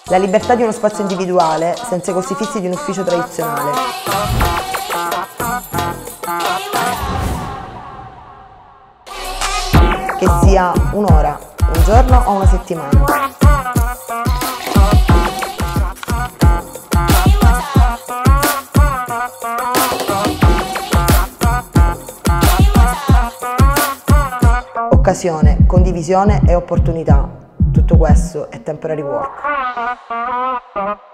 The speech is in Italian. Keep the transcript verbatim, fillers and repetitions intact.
La libertà di uno spazio individuale senza i costi fissi di un ufficio tradizionale. Che sia un'ora, un giorno o una settimana. Occasione, condivisione e opportunità. Tutto questo è temporary work.